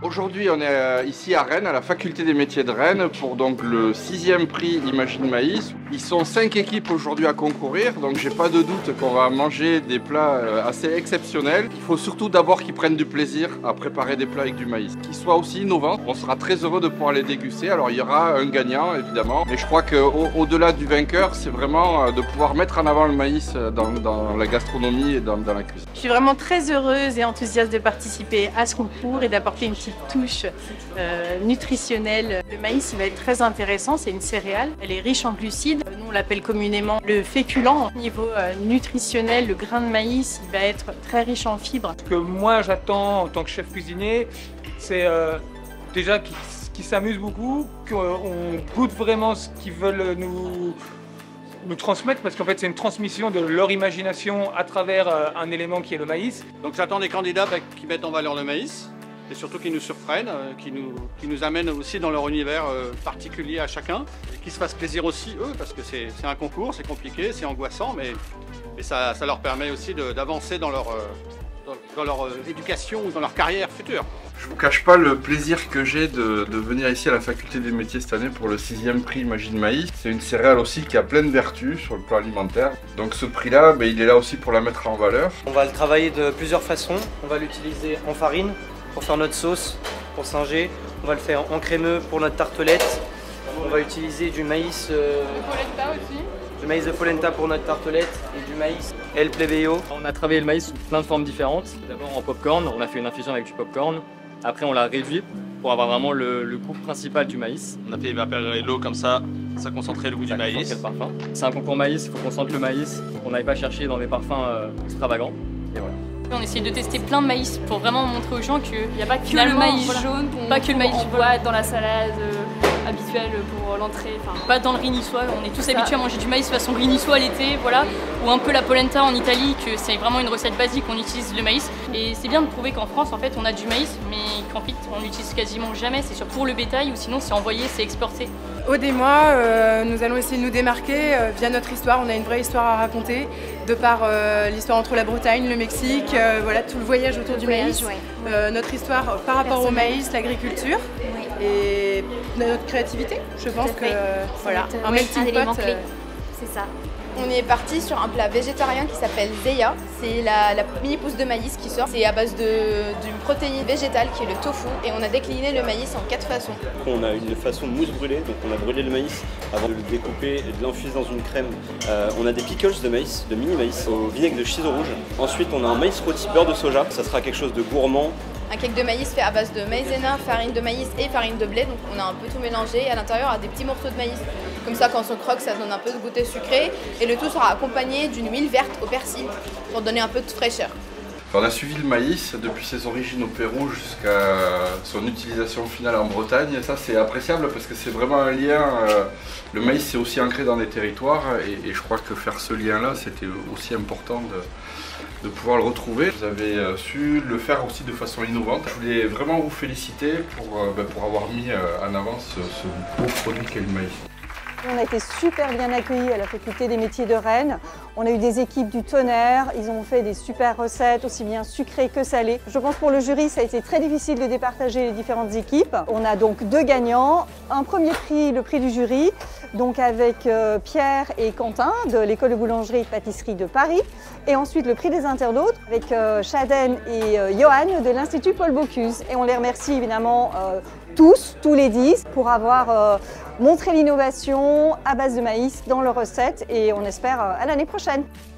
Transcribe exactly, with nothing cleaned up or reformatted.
Aujourd'hui, on est ici à Rennes, à la Faculté des métiers de Rennes, pour donc le sixième prix Imagine Maïs. Ils sont cinq équipes aujourd'hui à concourir, donc j'ai pas de doute qu'on va manger des plats assez exceptionnels. Il faut surtout d'abord qu'ils prennent du plaisir à préparer des plats avec du maïs, qu'ils soient aussi innovants. On sera très heureux de pouvoir les déguster. Alors il y aura un gagnant évidemment, mais je crois qu'au-delà du vainqueur, c'est vraiment de pouvoir mettre en avant le maïs dans, dans la gastronomie et dans, dans la cuisine. Je suis vraiment très heureuse et enthousiaste de participer à ce concours et d'apporter une petite touche euh, nutritionnelle. Le maïs il va être très intéressant, c'est une céréale, elle est riche en glucides, nous on l'appelle communément le féculent. Au niveau euh, nutritionnel, le grain de maïs il va être très riche en fibres. Ce que moi j'attends en tant que chef cuisinier, c'est euh, déjà qu'ils qu'ils s'amusent beaucoup, qu'on goûte vraiment ce qu'ils veulent nous, nous transmettre, parce qu'en fait c'est une transmission de leur imagination à travers euh, un élément qui est le maïs. Donc j'attends des candidats bah, qui mettent en valeur le maïs, et surtout qui nous surprennent, euh, qui, nous, qui nous amènent aussi dans leur univers euh, particulier à chacun, et qui se fassent plaisir aussi eux, parce que c'est un concours, c'est compliqué, c'est angoissant, mais, mais ça, ça leur permet aussi d'avancer dans leur, euh, dans, dans leur euh, éducation ou dans leur carrière future. Je vous cache pas le plaisir que j'ai de, de venir ici à la Faculté des métiers cette année pour le sixième prix Imagine Maïs. C'est une céréale aussi qui a plein de vertus sur le plan alimentaire. Donc ce prix-là, ben, il est là aussi pour la mettre en valeur. On va le travailler de plusieurs façons. On va l'utiliser en farine pour faire notre sauce, pour singer. On va le faire en crémeux pour notre tartelette. On va utiliser du maïs, euh, polenta aussi. Du maïs de polenta pour notre tartelette et du maïs El Plebeyo. On a travaillé le maïs sous plein de formes différentes. D'abord en popcorn, on a fait une infusion avec du popcorn. Après on l'a réduit pour avoir vraiment le, le goût principal du maïs. On a fait évaporer l'eau comme ça, ça concentrait le goût ça du maïs. Le parfum. C'est un concours maïs, il faut qu'on sente le maïs. On n'aille pas chercher dans des parfums euh, extravagants. Et voilà. On essaye de tester plein de maïs pour vraiment montrer aux gens qu'il n'y a pas que le maïs voilà, jaune, pas que le maïs on voit dans la salade euh, habituelle pour l'entrée. Pas dans le riz niçois, on est tous habitués à manger du maïs façon riz niçois l'été, voilà, ou un peu la polenta en Italie, que c'est vraiment une recette basique, on utilise le maïs. Et c'est bien de prouver qu'en France, en fait, on a du maïs, mais qu'en fait, on l'utilise quasiment jamais. C'est sûr pour le bétail, ou sinon c'est envoyé, c'est exporté. Aude et moi, euh, nous allons essayer de nous démarquer euh, via notre histoire. On a une vraie histoire à raconter, de par euh, l'histoire entre la Bretagne, le Mexique, euh, voilà, tout le voyage autour le du voyage, maïs, ouais. euh, notre histoire par rapport Personnel. au maïs, l'agriculture, oui. et notre créativité. Je pense que euh, voilà, notre, un oui, melting un élément pot. clé. Euh, C'est ça. On est parti sur un plat végétarien qui s'appelle Zeya. C'est la, la mini pousse de maïs qui sort. C'est à base d'une protéine végétale qui est le tofu. Et on a décliné le maïs en quatre façons. On a une façon de mousse brûlée, donc on a brûlé le maïs avant de le découper et de l'enfuser dans une crème. Euh, on a des pickles de maïs, de mini maïs, au vinaigre de chiso rouge. Ensuite on a un maïs rôti beurre de soja. Ça sera quelque chose de gourmand. Un cake de maïs fait à base de maïzena, farine de maïs et farine de blé. Donc on a un peu tout mélangé. À l'intérieur, il y a des petits morceaux de maïs. Comme ça, quand on se croque, ça donne un peu de goûter sucré. Et le tout sera accompagné d'une huile verte au persil pour donner un peu de fraîcheur. On a suivi le maïs depuis ses origines au Pérou jusqu'à son utilisation finale en Bretagne. Et ça, c'est appréciable parce que c'est vraiment un lien. Euh, le maïs, c'est aussi ancré dans les territoires. Et, et je crois que faire ce lien-là, c'était aussi important de, de pouvoir le retrouver. Vous avez euh, su le faire aussi de façon innovante. Je voulais vraiment vous féliciter pour, euh, ben, pour avoir mis euh, en avant ce, ce beau produit qu'est le maïs. On a été super bien accueillis à la Faculté des métiers de Rennes. On a eu des équipes du tonnerre, ils ont fait des super recettes, aussi bien sucrées que salées. Je pense pour le jury, ça a été très difficile de départager les différentes équipes. On a donc deux gagnants. Un premier prix, le prix du jury, donc avec euh, Pierre et Quentin de l'école de boulangerie et de pâtisserie de Paris. Et ensuite le prix des internautes avec euh, Shaden et euh, Johan de l'Institut Paul Bocuse. Et on les remercie évidemment euh, tous, tous les dix, pour avoir euh, montré l'innovation à base de maïs dans leurs recettes et on espère à l'année prochaine.